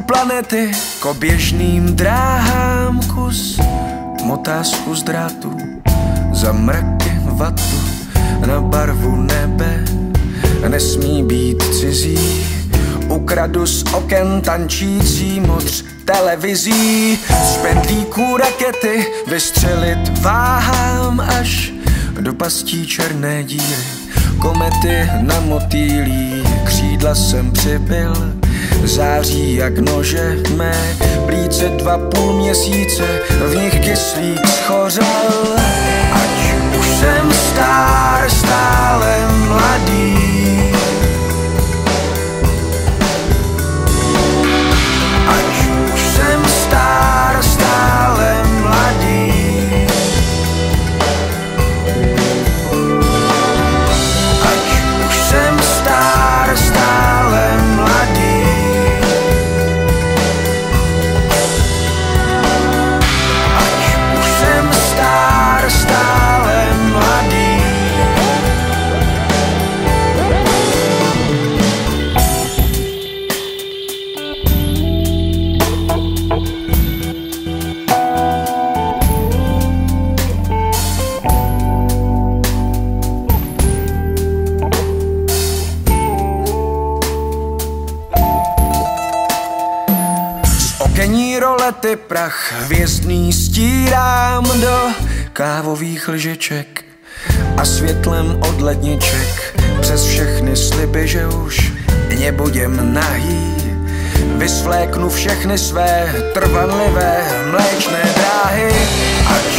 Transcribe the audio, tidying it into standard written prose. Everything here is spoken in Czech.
planety k běžným dráhám kus. Motázku z drátu za mraky vatu na barvu nebe nesmí být cizí. Ukradu z oken tančící modř televizí. Z pendlíků rakety vystřelit váhám až do pastí černé díry. Komety na motýlí křídla jsem přibyl. Září jak nože mé plíce 2,5 měsíce, v nich kyslík schořel. Ať už jsem star, stále mladý. Ať už jsem star, stále mladý. Ať už jsem star, stále mladý. Ať už jsem star, stále mladý. Okenní rolety prach hvězdný stírám do kávových lžiček a světlem od ledniček přes všechny sliby, že už nebudem nahý. Vysvléknu všechny své trvanlivé mléčné dráhy. Ať